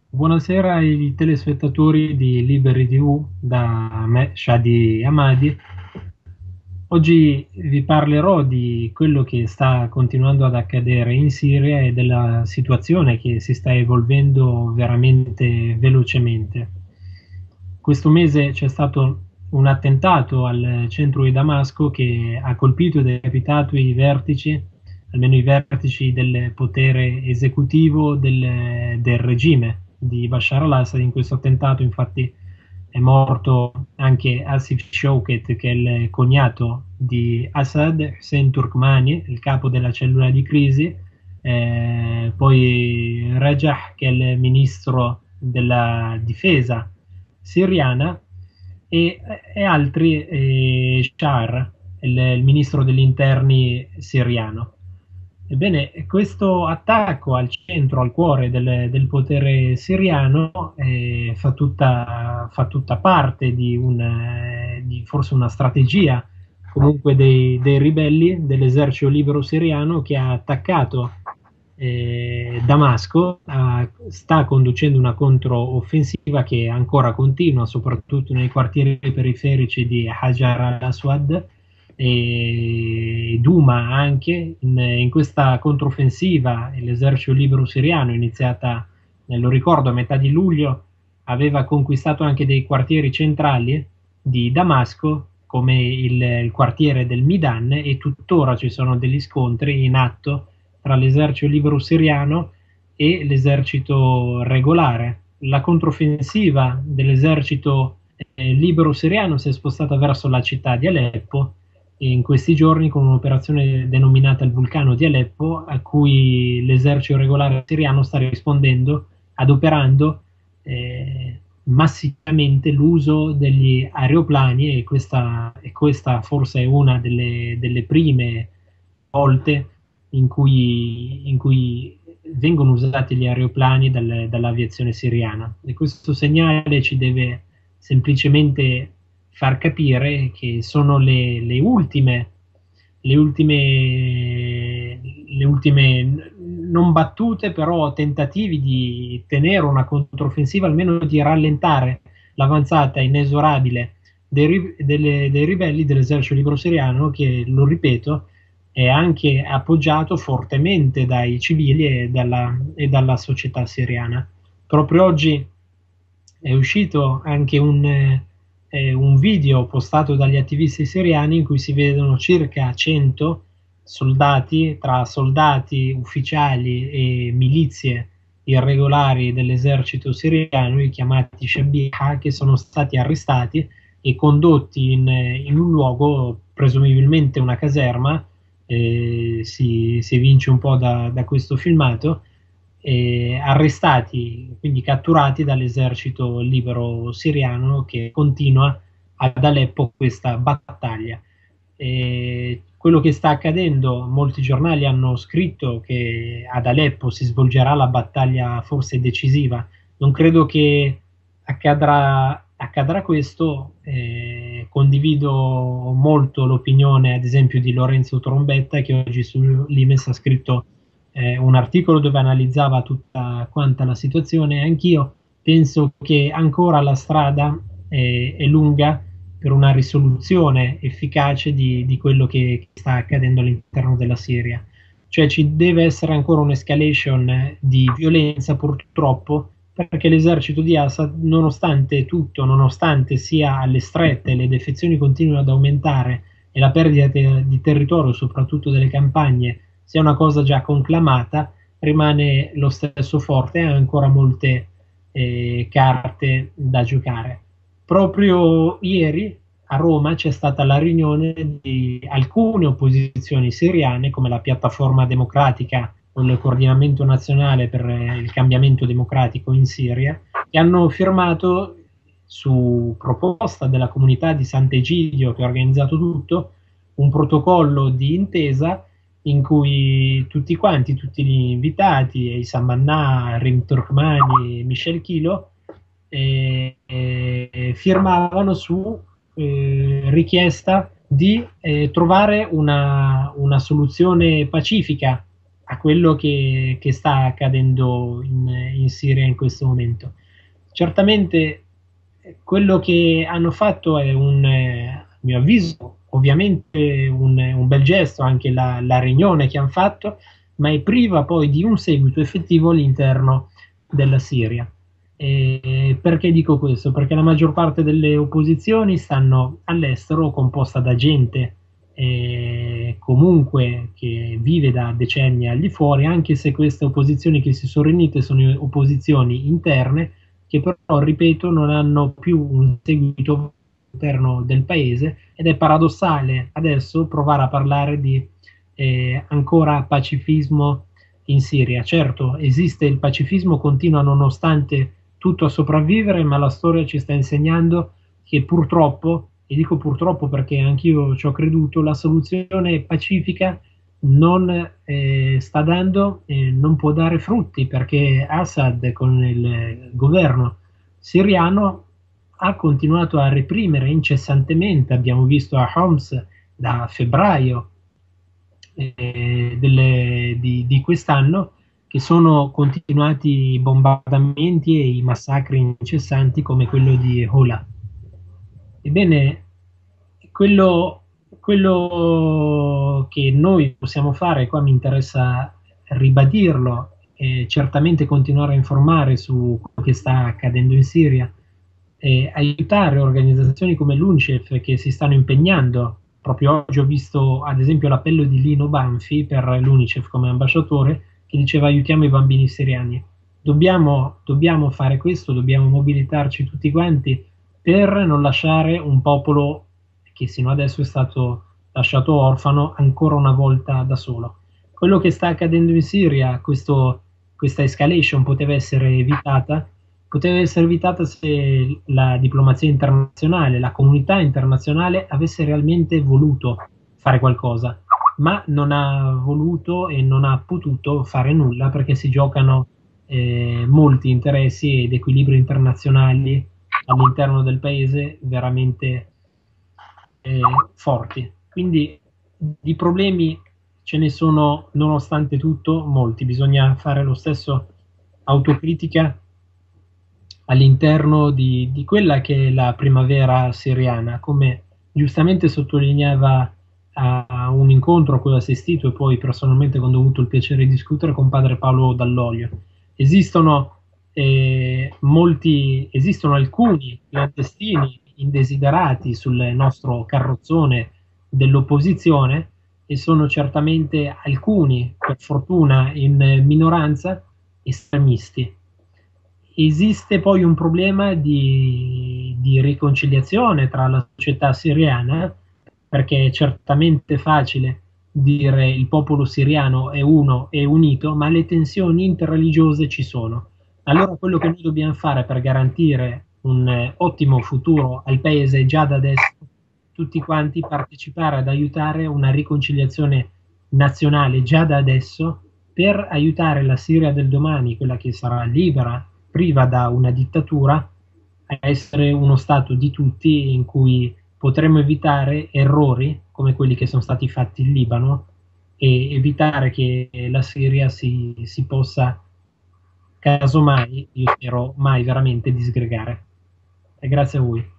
Buonasera ai telespettatori di Liberi TV, da me, Shadi Hamadi. Oggi vi parlerò di quello che sta continuando ad accadere in Siria e della situazione che si sta evolvendo veramente velocemente. Questo mese c'è stato un attentato al centro di Damasco che ha colpito e decapitato i vertici, almeno i vertici del potere esecutivo del regime di Bashar al-Assad. In questo attentato, infatti, è morto anche Asif Shouket, che è il cognato di Assad, Hussein Turkmani, il capo della cellula di crisi, poi Rajah, che è il ministro della difesa siriana, e altri, Shar, il ministro degli interni siriano. Ebbene, questo attacco al centro, al cuore del potere siriano, fa tutta parte di forse una strategia comunque dei ribelli dell'esercito libero siriano, che ha attaccato Damasco, sta conducendo una controoffensiva che ancora continua, soprattutto nei quartieri periferici di Hajar al-Aswad e Duma. Anche in questa controffensiva l'esercito libero siriano, iniziata, lo ricordo, a metà di luglio, aveva conquistato anche dei quartieri centrali di Damasco, come il quartiere del Midan, e tuttora ci sono degli scontri in atto tra l'esercito libero siriano e l'esercito regolare. La controffensiva dell'esercito libero siriano si è spostata verso la città di Aleppo in questi giorni con un'operazione denominata il Vulcano di Aleppo, a cui l'esercito regolare siriano sta rispondendo adoperando massicamente l'uso degli aeroplani, e questa forse è una delle prime volte in cui vengono usati gli aeroplani dall'aviazione siriana. E questo segnale ci deve semplicemente far capire che sono le ultime non battute, però tentativi di tenere una controffensiva, almeno di rallentare l'avanzata inesorabile dei ribelli dell'esercito libero siriano, che, lo ripeto, è anche appoggiato fortemente dai civili e dalla società siriana. Proprio oggi è uscito anche un video postato dagli attivisti siriani in cui si vedono circa 100 soldati, tra soldati, ufficiali e milizie irregolari dell'esercito siriano, i chiamati Shabiha, che sono stati arrestati e condotti in un luogo, presumibilmente una caserma. Si evince un po' da questo filmato, arrestati, quindi catturati dall'esercito libero siriano, che continua ad Aleppo questa battaglia. Quello che sta accadendo, molti giornali hanno scritto che ad Aleppo si svolgerà la battaglia forse decisiva. Non credo che accadrà questo. Condivido molto l'opinione, ad esempio, di Lorenzo Trombetta, che oggi su Limes ha scritto un articolo dove analizzava tutta quanta la situazione. Anch'io penso che ancora la strada è lunga per una risoluzione efficace di quello che sta accadendo all'interno della Siria. Cioè ci deve essere ancora un'escalation di violenza, purtroppo, perché l'esercito di Assad, nonostante tutto, nonostante sia alle strette, le defezioni continuino ad aumentare e la perdita di territorio, soprattutto delle campagne, sia una cosa già conclamata, rimane lo stesso forte e ha ancora molte carte da giocare. Proprio ieri a Roma c'è stata la riunione di alcune opposizioni siriane, come la Piattaforma Democratica o il Coordinamento Nazionale per il Cambiamento Democratico in Siria, che hanno firmato, su proposta della comunità di Sant'Egidio che ha organizzato tutto, un protocollo di intesa in cui tutti quanti, tutti gli invitati, Issam Mannà, Rim Turkmani e Michel Kilo, firmavano su richiesta di trovare una soluzione pacifica a quello che sta accadendo in Siria in questo momento. Certamente quello che hanno fatto è a mio avviso, ovviamente un bel gesto, anche la riunione che hanno fatto, ma è priva poi di un seguito effettivo all'interno della Siria. Perché dico questo? Perché la maggior parte delle opposizioni stanno all'estero, composta da gente comunque che vive da decenni al di fuori, anche se queste opposizioni che si sono riunite sono opposizioni interne, che però, ripeto, non hanno più un seguito all'interno del paese, ed è paradossale adesso provare a parlare di ancora pacifismo in Siria. Certo, esiste il pacifismo, continua nonostante tutto a sopravvivere, ma la storia ci sta insegnando che purtroppo, e dico purtroppo perché anch'io ci ho creduto, la soluzione pacifica non sta dando, non può dare frutti, perché Assad con il governo siriano ha continuato a reprimere incessantemente. Abbiamo visto a Homs da febbraio di quest'anno che sono continuati i bombardamenti e i massacri incessanti come quello di Hola. Ebbene, quello che noi possiamo fare, qua mi interessa ribadirlo, e certamente continuare a informare su quello che sta accadendo in Siria, e aiutare organizzazioni come l'UNICEF che si stanno impegnando. Proprio oggi ho visto ad esempio l'appello di Lino Banfi per l'UNICEF come ambasciatore, che diceva aiutiamo i bambini siriani. Dobbiamo fare questo, dobbiamo mobilitarci tutti quanti per non lasciare un popolo che sino adesso è stato lasciato orfano ancora una volta da solo. Quello che sta accadendo in Siria, questa escalation poteva essere evitata se la diplomazia internazionale, la comunità internazionale avesse realmente voluto fare qualcosa, ma non ha voluto e non ha potuto fare nulla perché si giocano molti interessi ed equilibri internazionali all'interno del paese veramente forti. Quindi di problemi ce ne sono, nonostante tutto, molti. Bisogna fare lo stesso autocritica all'interno di quella che è la primavera siriana, come giustamente sottolineava a un incontro a cui ho assistito e poi personalmente quando ho avuto il piacere di discutere con padre Paolo Dall'Olio. Esistono esistono alcuni clandestini indesiderati sul nostro carrozzone dell'opposizione, e sono certamente alcuni, per fortuna in minoranza, estremisti. Esiste poi un problema di riconciliazione tra la società siriana, perché è certamente facile dire il popolo siriano è uno e unito, ma le tensioni interreligiose ci sono. Allora quello che noi dobbiamo fare per garantire un ottimo futuro al paese già da adesso, tutti quanti partecipare ad aiutare una riconciliazione nazionale già da adesso, per aiutare la Siria del domani, quella che sarà libera, priva da una dittatura, a essere uno Stato di tutti in cui potremmo evitare errori come quelli che sono stati fatti in Libano, e evitare che la Siria si possa, casomai, io spero mai veramente, disgregare. E grazie a voi.